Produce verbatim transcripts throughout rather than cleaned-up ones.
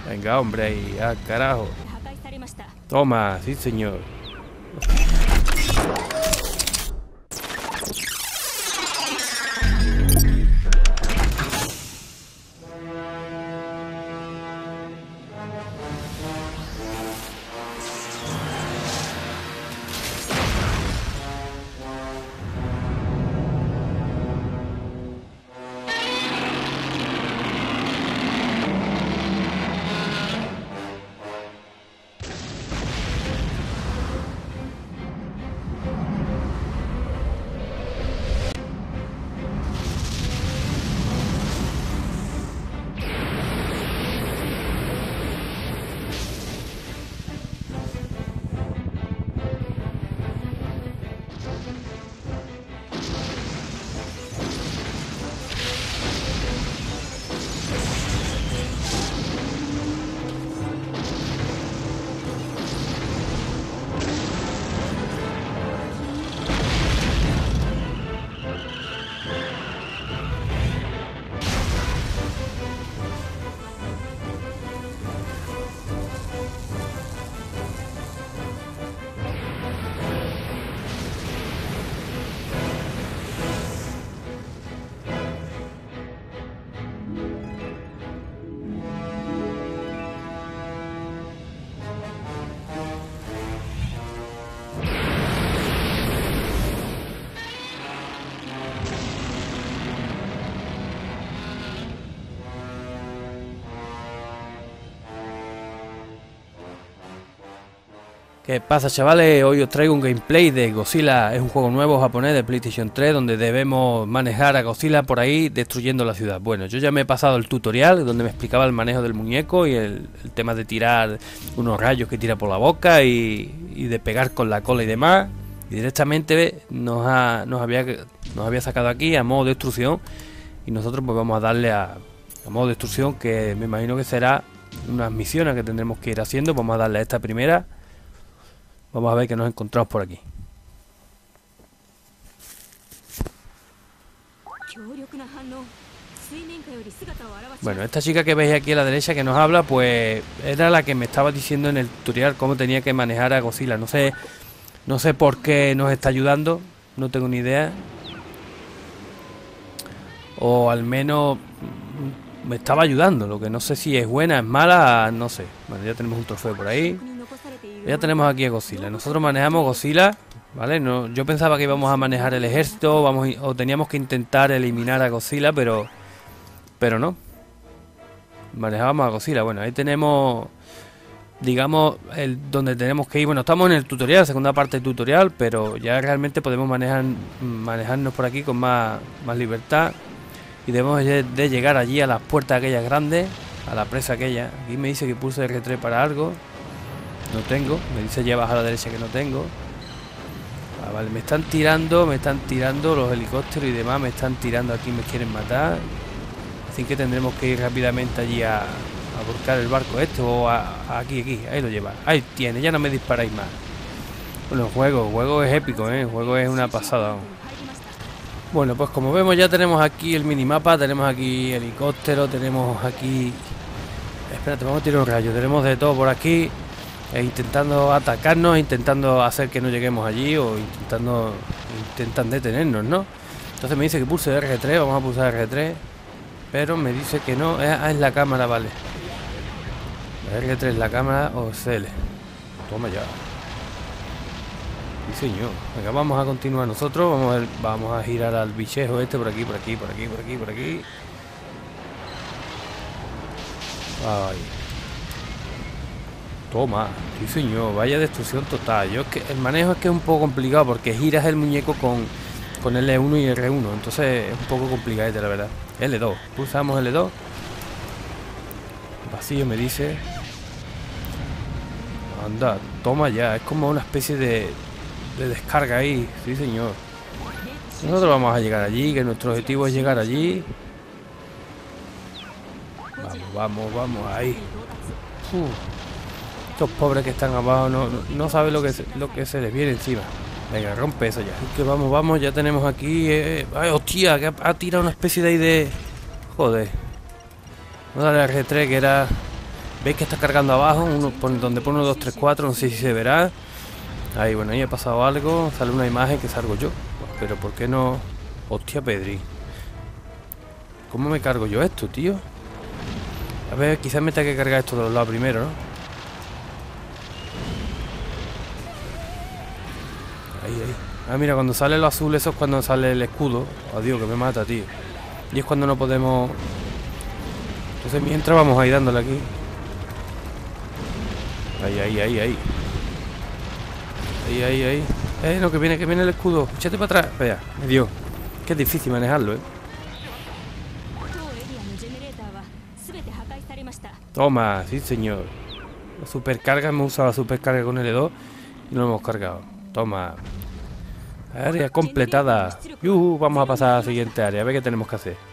Venga, hombre, ahí, ah, carajo. Toma, sí, señor. ¿Qué pasa, chavales? Hoy os traigo un gameplay de Godzilla. Es un juego nuevo japonés de PlayStation tres donde debemos manejar a Godzilla por ahí destruyendo la ciudad. Bueno, yo ya me he pasado el tutorial donde me explicaba el manejo del muñeco y el, el tema de tirar unos rayos que tira por la boca y, y de pegar con la cola y demás. Y directamente nos, ha, nos, había, nos había sacado aquí a modo destrucción y nosotros pues vamos a darle a, a modo destrucción, que me imagino que será unas misiones que tendremos que ir haciendo. Vamos a darle a esta primera. Vamos a ver qué nos encontramos por aquí. Bueno, esta chica que veis aquí a la derecha que nos habla, pues era la que me estaba diciendo en el tutorial cómo tenía que manejar a Godzilla. No sé, no sé por qué nos está ayudando, no tengo ni idea. O al menos me estaba ayudando, lo que no sé si es buena, es mala, no sé. Bueno, ya tenemos un trofeo por ahí. Ya tenemos aquí a Godzilla. Nosotros manejamos Godzilla, ¿vale? No, yo pensaba que íbamos a manejar el ejército, vamos o teníamos que intentar eliminar a Godzilla, pero pero no. Manejábamos a Godzilla. Bueno, ahí tenemos, digamos, el donde tenemos que ir. Bueno, estamos en el tutorial, segunda parte del tutorial, pero ya realmente podemos manejar manejarnos por aquí con más, más libertad. Y debemos de llegar allí a las puertas aquellas grandes, a la presa aquella. Aquí me dice que pulse R tres para algo. No tengo, me dice ya baja a la derecha que no tengo. Ah, vale, me están tirando, me están tirando los helicópteros y demás, me están tirando aquí, me quieren matar. Así que tendremos que ir rápidamente allí a, a buscar el barco este o a, a aquí, aquí, ahí lo lleva. Ahí tiene, ya no me disparáis más. Bueno, el juego, el juego es épico, ¿eh? El juego es una pasada. Bueno, pues como vemos ya tenemos aquí el minimapa, tenemos aquí helicóptero, tenemos aquí... Espérate, vamos a tirar un rayo, tenemos de todo por aquí. E intentando atacarnos, intentando hacer que no lleguemos allí o intentando intentan detenernos, ¿no? Entonces me dice que pulse R tres, vamos a pulsar R tres, pero me dice que no, es, ah, es la cámara, vale. R tres es la cámara o C L. Toma ya. Sí, señor. Venga, vamos a continuar nosotros, vamos a, ver, vamos a girar al bichejo este por aquí, por aquí, por aquí, por aquí, por aquí. Ay. Toma, sí señor, vaya destrucción total. Yo es que el manejo es que es un poco complicado porque giras el muñeco con, con L uno y R uno, entonces es un poco complicado, la verdad. L dos, pulsamos L dos. Vacío me dice. Anda, toma ya, es como una especie de, de descarga ahí, sí señor. Nosotros vamos a llegar allí, que nuestro objetivo es llegar allí. Vamos, vamos, vamos, ahí. Uh. Estos pobres que están abajo no, no, no saben lo que, se, lo que se les viene encima. Venga, rompe eso ya. Es que vamos, vamos, ya tenemos aquí... Eh, ¡ay, hostia! Que ha, ha tirado una especie de ahí de... Joder. Vamos a darle a R tres, que era... ¿Veis que está cargando abajo? Uno, por, donde pone uno, dos, tres, cuatro, no sé si se verá. Ahí, bueno, ahí ha pasado algo. Sale una imagen que salgo yo. Pero ¿por qué no? Hostia, Pedri. ¿Cómo me cargo yo esto, tío? A ver, quizás me tenga que cargar esto de los lados primero, ¿no? Ahí, ahí. Ah, mira, cuando sale lo azul, eso es cuando sale el escudo. Adiós, que me mata, tío. Y es cuando no podemos... Entonces mientras vamos ahí dándole aquí. Ahí, ahí, ahí, ahí. Ahí, ahí, ahí. Eh, no, que viene, que viene el escudo. Échate para atrás. Vaya, me dio. Que es difícil manejarlo, eh. Toma, sí señor. La supercarga, hemos usado la supercarga con L dos y no lo hemos cargado. Toma. Área completada. Yuhu, vamos a pasar a la siguiente área. A ver qué tenemos que hacer.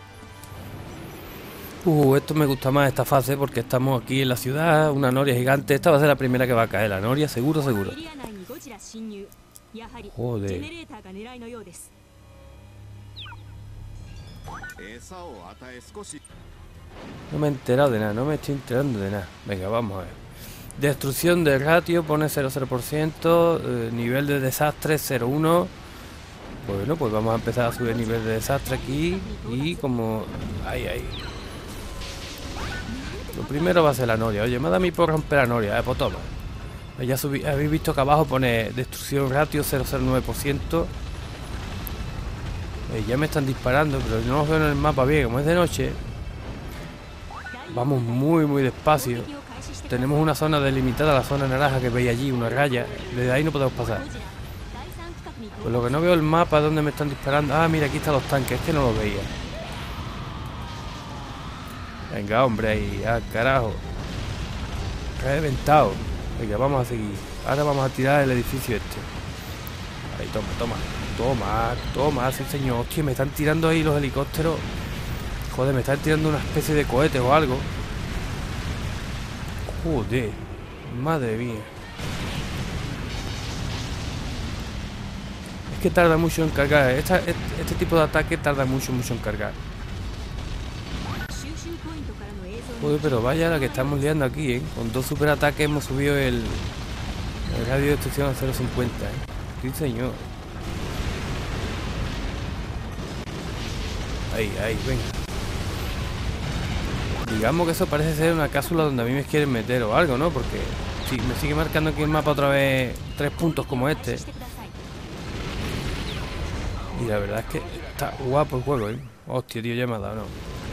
Uh, esto me gusta más, esta fase, porque estamos aquí en la ciudad. Una noria gigante. Esta va a ser la primera que va a caer. La noria, seguro, seguro. Joder. No me he enterado de nada, no me estoy enterando de nada. Venga, vamos a ver. Destrucción del ratio, pone cero coma cero por ciento. eh, Nivel de desastre cero coma uno. Bueno, pues vamos a empezar a subir el nivel de desastre aquí. Y como... Ahí, ahí. Lo primero va a ser la noria. Oye, me da a mí por romper la noria, eh, pues toma. Ya subí, habéis visto que abajo pone destrucción ratio cero coma cero nueve por ciento. eh, Ya me están disparando, pero no los veo en el mapa bien, como es de noche. Vamos muy muy despacio. Tenemos una zona delimitada, la zona naranja que veis allí, una raya. Desde ahí no podemos pasar. Pues lo que no veo el mapa es donde me están disparando. Ah, mira, aquí están los tanques, es que no los veía. Venga, hombre, ahí, ah, carajo. Reventado. Venga, vamos a seguir. Ahora vamos a tirar el edificio este. Ahí, toma, toma. Toma, toma, sí señor. Hostia, me están tirando ahí los helicópteros. Joder, me están tirando una especie de cohete o algo. Joder, madre mía. Es que tarda mucho en cargar. Esta, este, este tipo de ataque tarda mucho, mucho en cargar. Joder, pero vaya la que estamos liando aquí, ¿eh? Con dos superataques hemos subido el, el radio de destrucción a cero coma cincuenta, ¿eh? Sí, señor. Ahí, ahí, venga. Digamos que eso parece ser una cápsula donde a mí me quieren meter o algo, ¿no? Porque si sí, me sigue marcando aquí el mapa otra vez tres puntos como este. Y la verdad es que está guapo el juego, ¿eh? Hostia, tío, ya me ha dado, ¿no?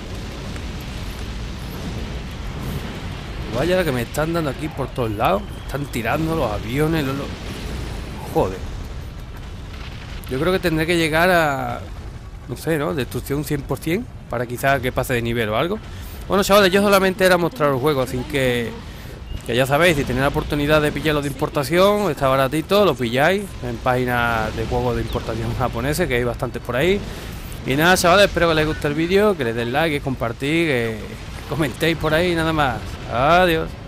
Vaya la que me están dando aquí por todos lados. Están tirando los aviones, los... Joder. Yo creo que tendré que llegar a... No sé, ¿no? Destrucción cien por cien. Para quizás que pase de nivel o algo. Bueno, chavales, yo solamente era mostrar el juego, así que... Que ya sabéis, si tenéis la oportunidad de pillarlo de importación, está baratito, lo pilláis en páginas de juegos de importación japoneses, que hay bastantes por ahí. Y nada, chavales, espero que les guste el vídeo, que les den like, que compartís, que comentéis por ahí, nada más. Adiós.